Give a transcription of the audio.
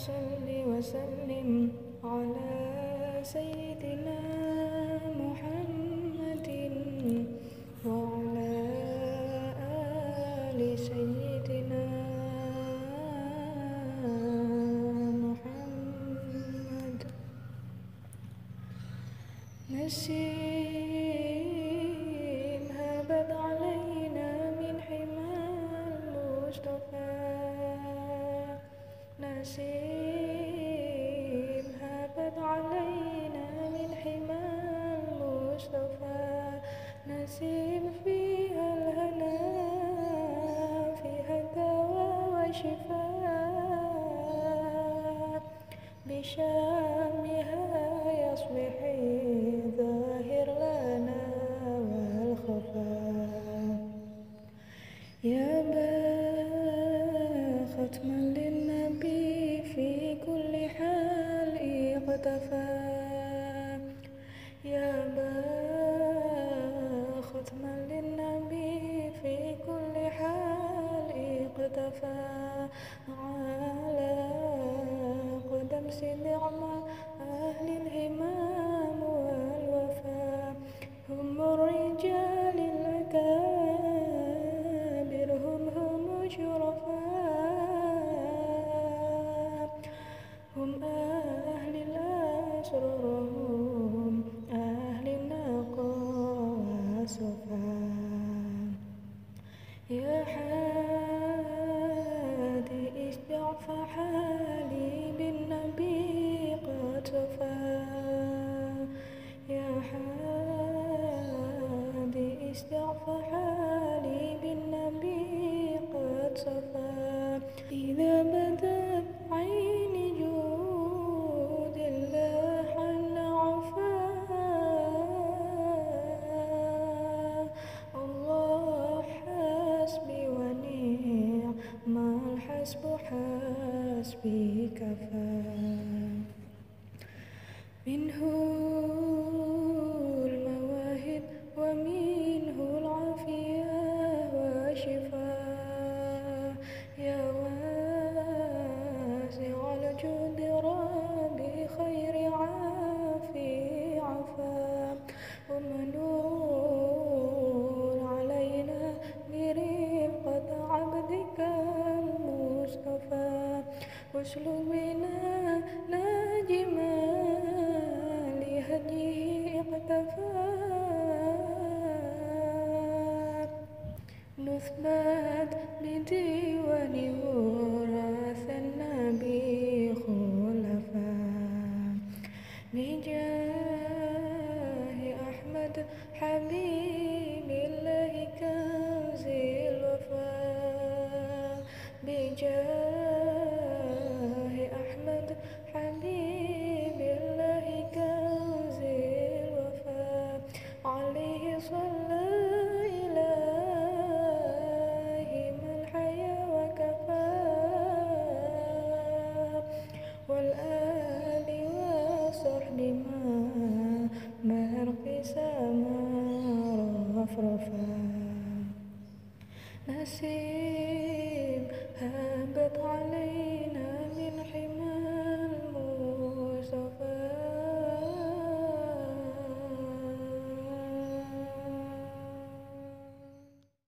صل وسلم على سيدنا محمد وعلى آل سيدنا محمد. نسيم هبت علينا من حمى المصطفى، نسيم هبت علينا من حمى المصطفى، نسيم فيها الهنا، فيها الدواء والشفاء، بشامها يصلح الظاهر لنا والخفاء. يا ختما للنبي في كل حال اقتفى، يا ختما للنبي في كل حال اقتفى، على قدم نعمة أهل الهمام والوفاء، هم الرجال الأكابر، هم شرفاء، هم أهل الأسرار، هم أهل النقاء والصفاء. يا حادي اشجع فحالي بالنبي قد صفا، يا حادي اشجع فحالي بالنبي قد صفا. إذا بدت عيني جود الله عن عفا، الله حسبي ونعم الحسب حسبي كفى. منه المواهب ومنه العافية والشفاء، يا واسع الجود ربي خير عافي عفا، ومنون علينا برفقة عبدك المصطفى، واسلك بنا ناجما لهديه اقتفى، نثبت بديوان وراث النبي خلفاء، بجاه أحمد حبيب الله كنز الوفاء، بجاه أحمد حبيب الله كنز الوفاء، عليه صلى إلهي من حيا وكفى، والآل وصحب ما ارقسما رفرفا. نسيم هبت علي